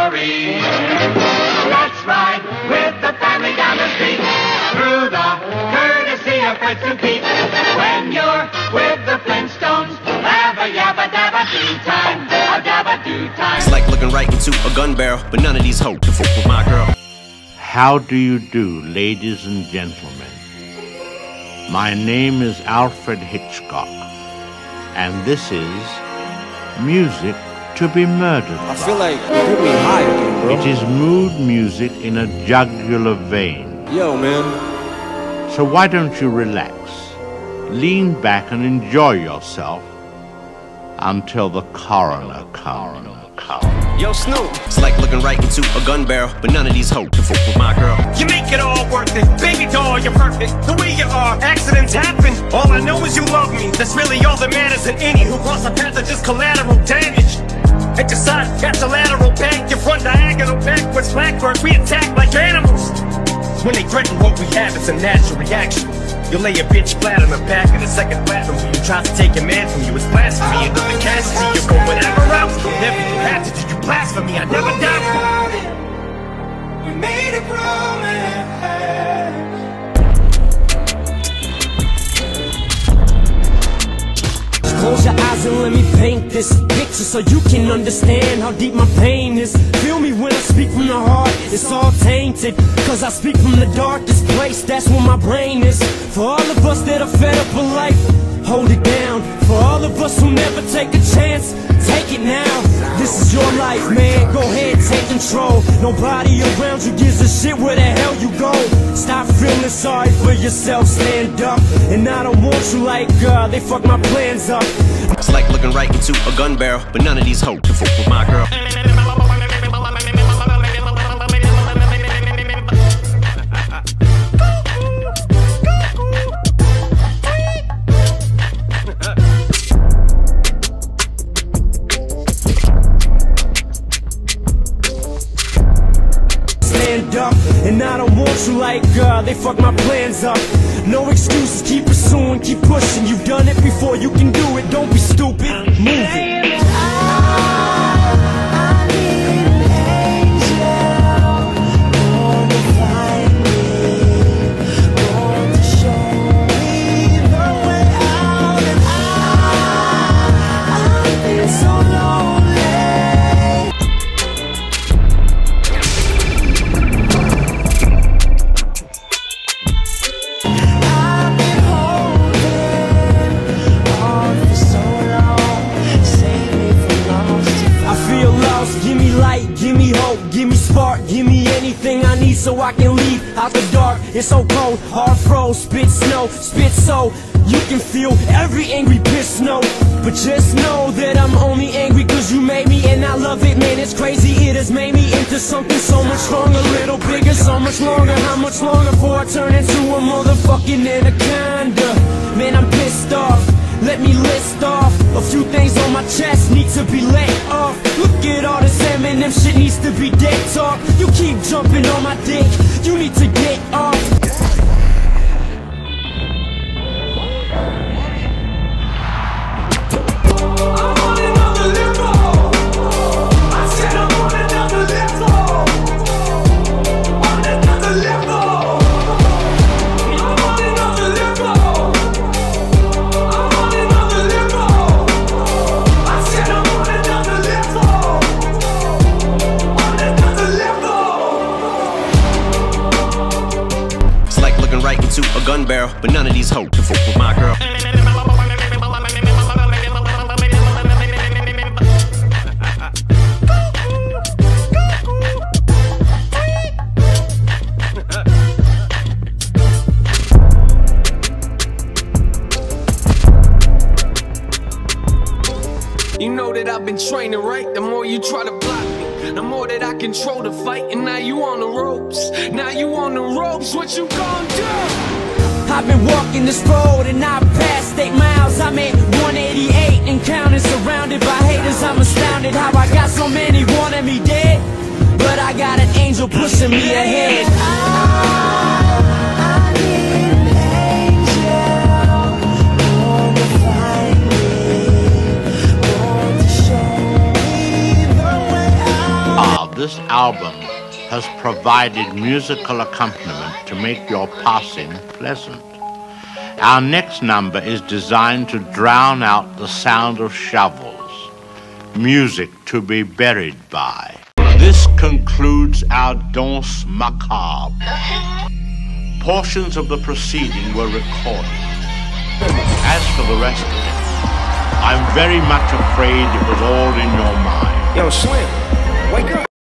story. Let's ride with the family down the street through the courtesy of Fred and Pete. When you're with the Flintstones, have a yabba dabba do time, a dabba do time. It's like looking right into a gun barrel, but none of these hoes can fuck with my girl. How do you do, ladies and gentlemen? My name is Alfred Hitchcock, and this is Music to be Murdered by. I feel like you're me high again, bro. It is mood music in a jugular vein. Yo, man. So why don't you relax, lean back and enjoy yourself until the coroner comes. Yo, Snoop. It's like looking right into a gun barrel, but none of these hoes can fuck with my girl. You make it all worth it, baby doll, you're perfect. The way you are, accidents happen. All I know is you love me. That's really all that matters. And any who cross a path of just collateral damage. At your side, got your lateral back, your front diagonal backwards, blackbirds, we attack like animals. When they threaten what we have, it's a natural reaction. You lay a bitch flat on the back of the second platinum when you try to take your man from you. It's blasphemy. And with the Cassidy, you go whatever route. Whenever you have to do, you blasphemy. I never doubt. We made a promise. Close your eyes and let me paint this picture so you can understand how deep my pain is. Feel me when I speak from the heart, it's all tainted, cause I speak from the darkest place, that's where my brain is. For all of us that are fed up with life, hold it down. For all of us who never take a chance, take it now. This is your life, man, go ahead, take control. Nobody around you gives a shit where the hell you go. Stop feeling sorry for yourself, stand up. And I don't want you like, they fuck my plans up. It's like looking right into a gun barrel, but none of these hoes can fuck with my girl. And I don't want you like, they fuck my plans up. No excuses, keep pursuing, keep pushing. You've done it before, you can do it, don't be stupid, move it. Give me anything I need so I can leave out the dark. It's so cold, hard froze, spit snow, spit so you can feel every angry piss snow. But just know that I'm only angry cause you made me, and I love it, man, it's crazy. It has made me into something so much stronger, a little bigger, so much longer. How much longer before I turn into a motherfucking anaconda? Man, I'm pissed off. Let me list off a few things on my chest need to be let off. Look at all this Eminem shit needs to be dead talk. You keep jumping on my dick, you need to get off. Right into a gun barrel, but none of these hoes can fuck with my girl. You know that I've been training, right? The more you try to block me, the more that I control the fight. And now you on the ropes, now you on the ropes, what you gonna do? I've been walking this road and I've passed 8 miles. I'm at 188 and counting, surrounded by haters. I'm astounded how I got so many wanting me dead, but I got an angel pushing me ahead. this album has provided musical accompaniment to make your passing pleasant. Our next number is designed to drown out the sound of shovels, music to be buried by. This concludes our Danse Macabre. Portions of the proceeding were recorded. As for the rest of it, I'm very much afraid it was all in your mind. Yo, Slim, wake up.